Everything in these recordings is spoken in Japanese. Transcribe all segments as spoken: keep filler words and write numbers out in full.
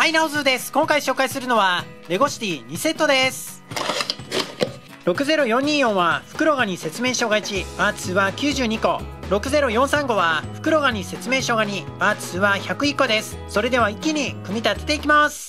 はい、ナオズです。今回紹介するのはレゴシティにセットです。ろくゼロよんにーよんは袋ガニ説明書がいち、パーツはきゅうじゅうにこ。ろくゼロよんさんごは袋ガニ説明書がに、パーツはひゃくいっこです。それでは一気に組み立てていきます。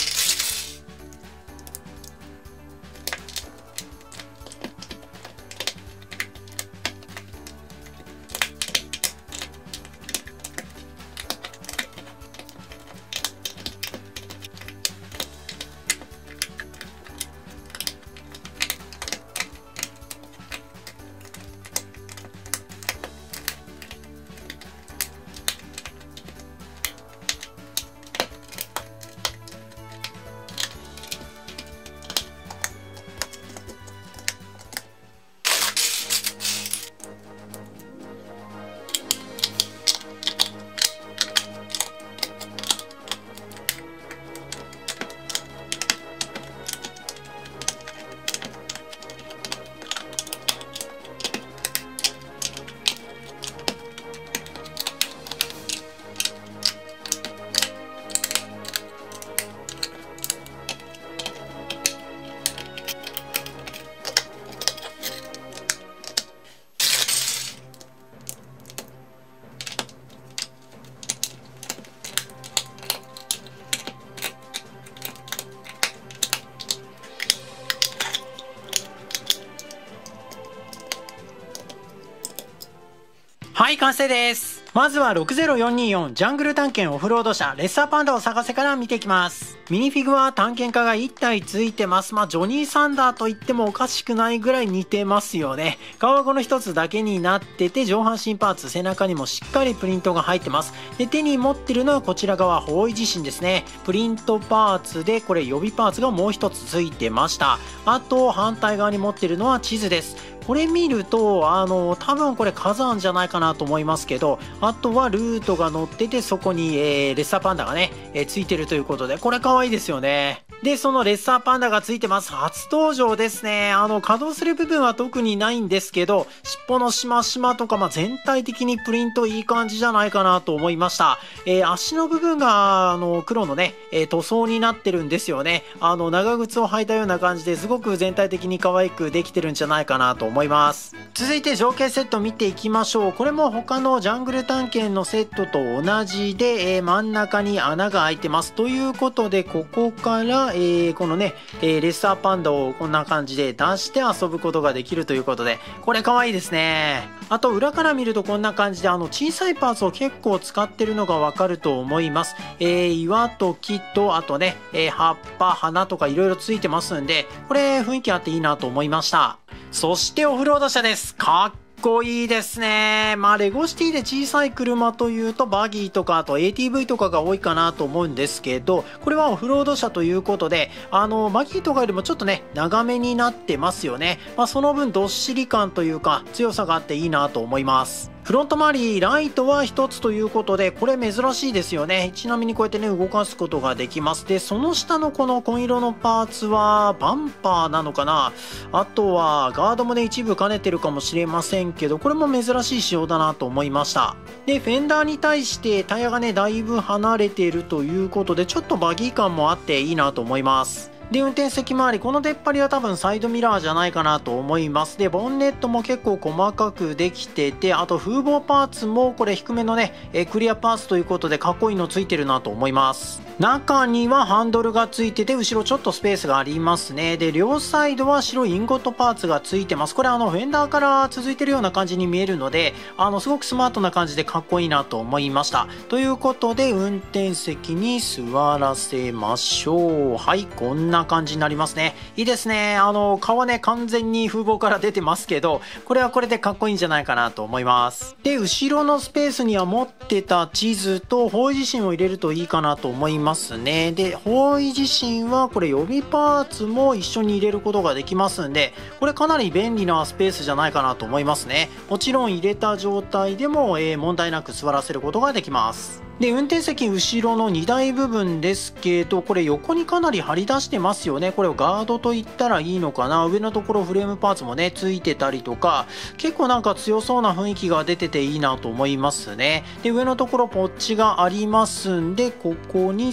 はい、完成です。まずはろくゼロよんにーよんジャングル探検オフロード車レッサーパンダを探せから見ていきます。ミニフィグは探検家がいったいついてます。まあジョニー・サンダーと言ってもおかしくないぐらい似てますよね。顔はこの一つだけになってて、上半身パーツ背中にもしっかりプリントが入ってます。で手に持ってるのはこちら側方位自身ですね。プリントパーツでこれ予備パーツがもう一つついてました。あと反対側に持ってるのは地図です。これ見るとあの多分これ火山じゃないかなと思いますけど、あとはルートが載っててそこに、えー、レッサーパンダがね、えー、ついてるということで、これ可愛いですよね。でそのレッサーパンダがついてます。初登場ですね。あの稼働する部分は特にないんですけど、尻尾のしましまとか、まあ、全体的にプリントいい感じじゃないかなと思いました。えー、足の部分があの黒のね、えー、塗装になってるんですよね。あの長靴を履いたような感じですごく全体的に可愛くできてるんじゃないかなと思います。続いて情景セット見ていきましょう。これも他のジャングル探検のセットと同じで、えー、真ん中に穴が開いてますということで、ここから、えー、このね、えー、レッサーパンダをこんな感じで出して遊ぶことができるということで、これ可愛いですね。あと裏から見るとこんな感じで、あの小さいパーツを結構使ってるのがわかると思います。えー、岩と木とあとね、えー、葉っぱ花とかいろいろついてますんで、これ雰囲気あっていいなと思いました。そしてオフロード車です。かっこいいですね。まあレゴシティで小さい車というとバギーとかあと エーティーブイ とかが多いかなと思うんですけど、これはオフロード車ということで、あのバギーとかよりもちょっとね長めになってますよね。まあその分どっしり感というか強さがあっていいなと思います。フロント周りライトはひとつということで、これ珍しいですよね。ちなみにこうやってね動かすことができます。でその下のこの紺色のパーツはバンパーなのかな、あとはガードもね一部兼ねてるかもしれませんけど、これも珍しい仕様だなと思いました。でフェンダーに対してタイヤがねだいぶ離れているということで、ちょっとバギー感もあっていいなと思います。で運転席周り、この出っ張りは多分サイドミラーじゃないかなと思います。でボンネットも結構細かくできてて、あと風防パーツもこれ低めのねえクリアパーツということでかっこいいのついてるなと思います。中にはハンドルがついてて、後ろちょっとスペースがありますね。で両サイドは白いインゴットパーツがついてます。これあのフェンダーから続いてるような感じに見えるので、あのすごくスマートな感じでかっこいいなと思いました。ということで運転席に座らせましょう。はい、こんな感じになりますね。いいですね。あの顔はね完全に風防から出てますけど、これはこれでかっこいいんじゃないかなと思います。で後ろのスペースには持ってた地図と方位自身を入れるといいかなと思いますね。で方位自身はこれ予備パーツも一緒に入れることができますんで、これかなり便利なスペースじゃないかなと思いますね。もちろん入れた状態でも、えー、問題なく座らせることができます。で運転席後ろの荷台部分ですけど、これ横にかなり張り出してますよね。これをガードと言ったらいいのかな。上のところフレームパーツもねついてたりとか、結構なんか強そうな雰囲気が出てていいなと思いますね。で上のところポッチがありますんで、ここにさっ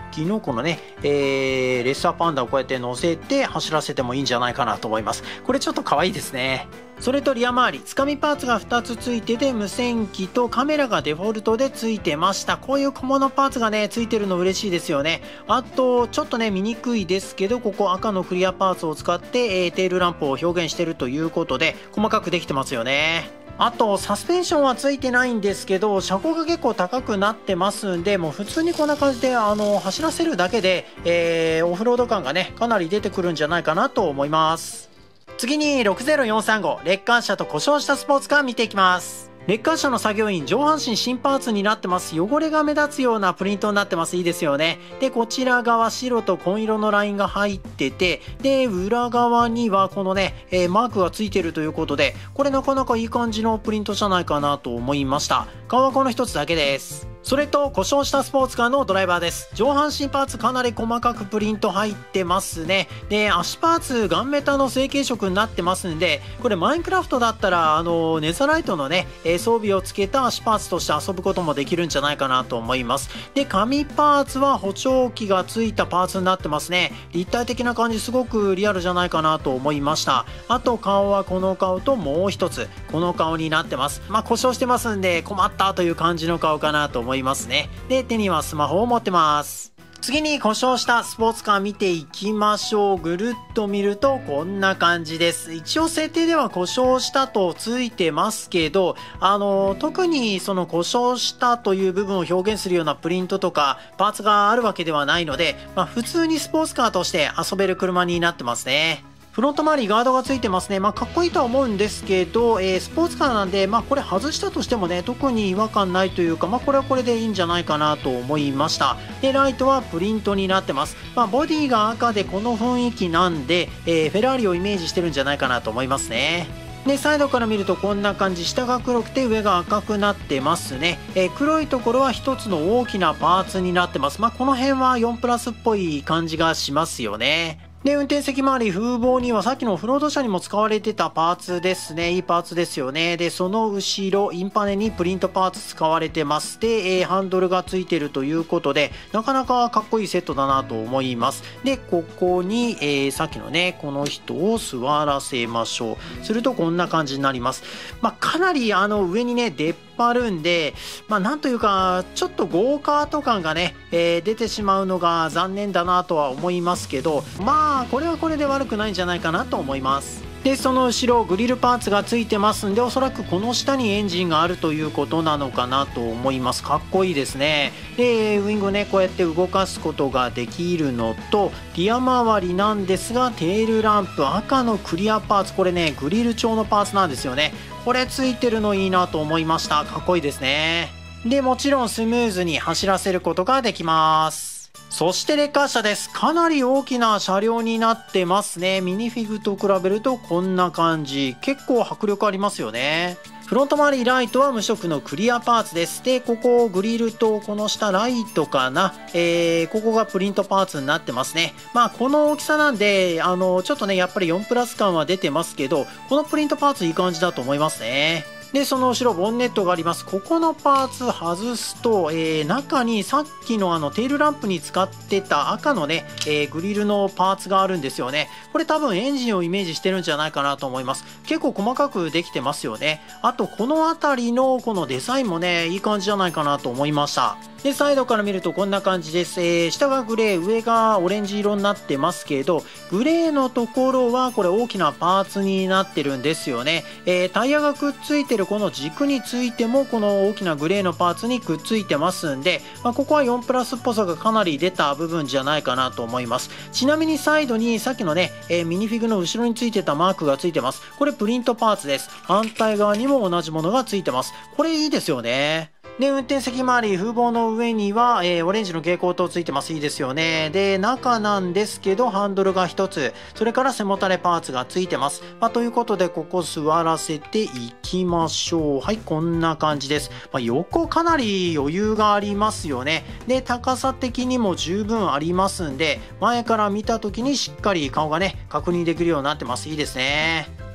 きのこのね、えー、レッサーパンダをこうやって乗せて走らせてもいいんじゃないかなと思います。これちょっと可愛いですね。それとリア周り、つかみパーツがふたつついてて、無線機とカメラがデフォルトでついてました。こういう小物パーツがね、ついてるの嬉しいですよね。あと、ちょっとね、見にくいですけど、ここ赤のクリアパーツを使って、えー、テールランプを表現してるということで、細かくできてますよね。あと、サスペンションはついてないんですけど、車高が結構高くなってますんで、もう普通にこんな感じで、あの、走らせるだけで、えー、オフロード感がね、かなり出てくるんじゃないかなと思います。次にろくゼロよんさんご、レッカー車と故障したスポーツカー見ていきます。レッカー車の作業員、上半身新パーツになってます。汚れが目立つようなプリントになってます。いいですよね。で、こちら側白と紺色のラインが入ってて、で、裏側にはこのね、えー、マークがついてるということで、これなかなかいい感じのプリントじゃないかなと思いました。顔はこの一つだけです。それと故障したスポーツカーのドライバーです。上半身パーツかなり細かくプリント入ってますね。で、足パーツガンメタの成型色になってますんで、これマインクラフトだったらあのネザライトのね、えー、装備をつけた足パーツとして遊ぶこともできるんじゃないかなと思います。で、紙パーツは補聴器がついたパーツになってますね。立体的な感じすごくリアルじゃないかなと思いました。あと顔はこの顔ともう一つこの顔になってます。まあ故障してますんで困ったという感じの顔かなと思います。いますね。で、手にはスマホを持ってます。次に故障したスポーツカー見ていきましょう。ぐるっと見るとこんな感じです。一応設定では故障したとついてますけど、あの特にその故障したという部分を表現するようなプリントとかパーツがあるわけではないので、まあ、普通にスポーツカーとして遊べる車になってますね。フロント周りガードがついてますね。まあ、かっこいいとは思うんですけど、えー、スポーツカーなんで、まあ、これ外したとしてもね、特に違和感ないというか、まあ、これはこれでいいんじゃないかなと思いました。で、ライトはプリントになってます。まあ、ボディが赤でこの雰囲気なんで、えー、フェラーリをイメージしてるんじゃないかなと思いますね。で、サイドから見るとこんな感じ、下が黒くて上が赤くなってますね。えー、黒いところは一つの大きなパーツになってます。まあ、この辺はよんプラスっぽい感じがしますよね。で、運転席周り、風防にはさっきのオフロード車にも使われてたパーツですね。いいパーツですよね。で、その後ろ、インパネにプリントパーツ使われてます。で、えー、ハンドルがついてるということで、なかなかかっこいいセットだなと思います。で、ここに、えー、さっきのね、この人を座らせましょう。するとこんな感じになります。まあ、かなりあの上にね、出っ張るんで、まあ、なんというか、ちょっとゴーカート感がね、えー、出てしまうのが残念だなとは思いますけど、まあ、これはこれで悪くないんじゃないかなと思います。で、その後ろグリルパーツがついてますんで、おそらくこの下にエンジンがあるということなのかなと思います。かっこいいですね。で、ウイングね、こうやって動かすことができるのと、リア周りなんですが、テールランプ赤のクリアパーツ、これね、グリル調のパーツなんですよね。これついてるのいいなと思いました。かっこいいですね。で、もちろんスムーズに走らせることができます。そしてレッカー車です。かなり大きな車両になってますね。ミニフィグと比べるとこんな感じ。結構迫力ありますよね。フロント周りライトは無色のクリアパーツです。で、ここグリルとこの下ライトかな。えー、ここがプリントパーツになってますね。まあ、この大きさなんで、あの、ちょっとね、やっぱりよんプラス感は出てますけど、このプリントパーツいい感じだと思いますね。で、その後ろボンネットがあります。ここのパーツ外すと、えー、中にさっきのあのテールランプに使ってた赤のね、えー、グリルのパーツがあるんですよね。これ多分エンジンをイメージしてるんじゃないかなと思います。結構細かくできてますよね。あとこの辺りのこのデザインもね、いい感じじゃないかなと思いました。で、サイドから見るとこんな感じです。えー、下がグレー、上がオレンジ色になってますけど、グレーのところはこれ大きなパーツになってるんですよね。えー、タイヤがくっついてるこの軸についてもこの大きなグレーのパーツにくっついてますんで、まあ、ここはよんプラスっぽさがかなり出た部分じゃないかなと思います。ちなみにサイドにさっきのね、えー、ミニフィグの後ろについてたマークがついてます。これプリントパーツです。反対側にも同じものがついてます。これいいですよね。で、運転席周り、風防の上には、えー、オレンジの蛍光灯ついてます。いいですよね。で、中なんですけど、ハンドルが一つ、それから背もたれパーツがついてます。まあ、ということで、ここ座らせていきましょう。はい、こんな感じです。まあ、横かなり余裕がありますよね。で、高さ的にも十分ありますんで、前から見た時にしっかり顔がね、確認できるようになってます。いいですね。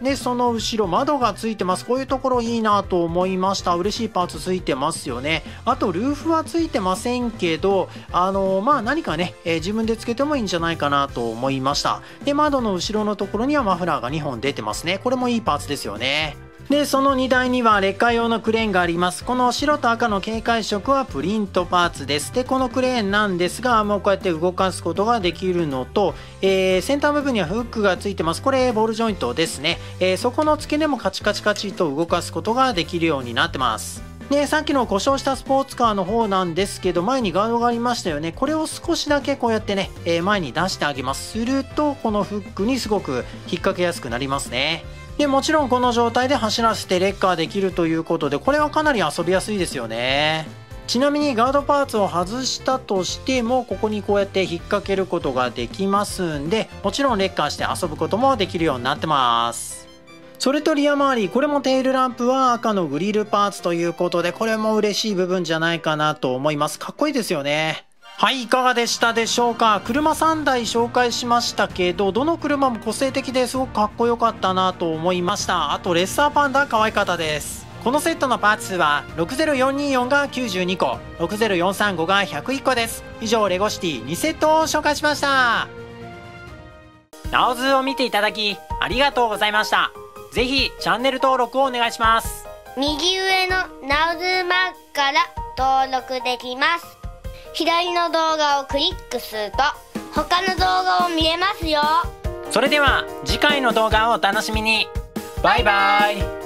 で、その後ろ窓がついてます。こういうところいいなと思いました。嬉しいパーツついてますよね。あとルーフはついてませんけど、あのまあ何かね、えー、自分でつけてもいいんじゃないかなと思いました。で、窓の後ろのところにはマフラーがにほん出てますね。これもいいパーツですよね。で、その荷台には劣化用のクレーンがあります。この白と赤の警戒色はプリントパーツです。で、このクレーンなんですが、もうこうやって動かすことができるのと、えー、先端部分にはフックがついてます。これボールジョイントですね。えー、そこの付け根もカチカチカチと動かすことができるようになってます。で、さっきの故障したスポーツカーの方なんですけど、前にガードがありましたよね。これを少しだけこうやってね、えー、前に出してあげます。すると、このフックにすごく引っ掛けやすくなりますね。で、もちろんこの状態で走らせてレッカーできるということで、これはかなり遊びやすいですよね。ちなみにガードパーツを外したとしても、ここにこうやって引っ掛けることができますんで、もちろんレッカーして遊ぶこともできるようになってます。それとリア周り、これもテールランプは赤のグリルパーツということで、これも嬉しい部分じゃないかなと思います。かっこいいですよね。はい、いかがでしたでしょうか。車さんだい紹介しましたけど、どの車も個性的ですごくかっこよかったなと思いました。あとレッサーパンダ可愛かったです。このセットのパーツ数はろくぜろよんによんがきゅうじゅうにこ、ろくぜろよんさんごがひゃくいっこです。以上レゴシティにセットを紹介しました。ナオズを見ていただきありがとうございました。ぜひチャンネル登録をお願いします。 右上のナオズマークから登録できます。左の動画をクリックすると他の動画を見れますよ。 それでは次回の動画をお楽しみに。バイバイ。